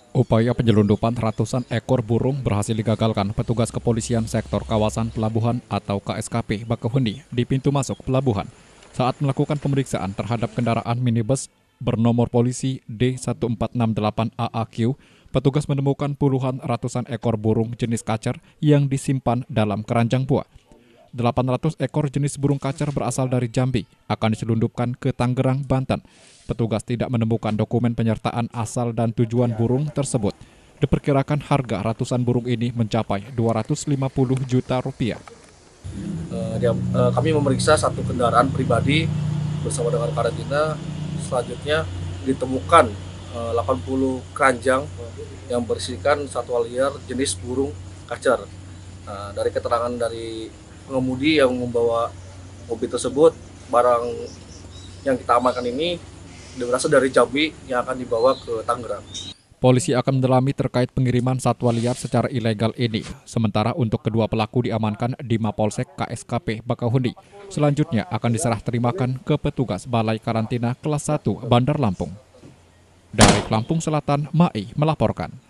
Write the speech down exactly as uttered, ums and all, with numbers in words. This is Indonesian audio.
Upaya penyelundupan ratusan ekor burung berhasil digagalkan petugas kepolisian sektor kawasan pelabuhan atau K S K P Bakauheni di pintu masuk pelabuhan saat melakukan pemeriksaan terhadap kendaraan minibus bernomor polisi D satu empat enam delapan A A Q. Petugas menemukan puluhan ratusan ekor burung jenis kacer yang disimpan dalam keranjang buah. delapan ratus ekor jenis burung kacer berasal dari Jambi akan diselundupkan ke Tangerang, Banten. Petugas tidak menemukan dokumen penyertaan asal dan tujuan burung tersebut. Diperkirakan harga ratusan burung ini mencapai dua ratus lima puluh juta rupiah. Uh, dia, uh, kami memeriksa satu kendaraan pribadi bersama dengan karantina. Selanjutnya ditemukan uh, delapan puluh keranjang yang berisikan satwa liar jenis burung kacer. Uh, dari keterangan dari pengemudi yang membawa mobil tersebut, barang yang kita amankan ini berasal dari Jambi yang akan dibawa ke Tangerang. Polisi akan mendalami terkait pengiriman satwa liar secara ilegal ini. Sementara untuk kedua pelaku diamankan di Mapolsek K S K P Bakauheni. Selanjutnya akan diserah terimakan ke petugas Balai Karantina Kelas satu Bandar Lampung. Dari Lampung Selatan, Mai melaporkan.